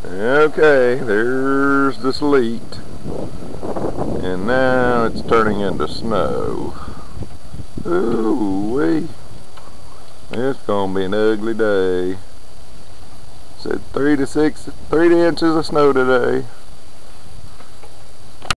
Okay, there's the sleet, and now it's turning into snow. Ooh wee, it's gonna be an ugly day. Said 3 to 6 inches of snow today.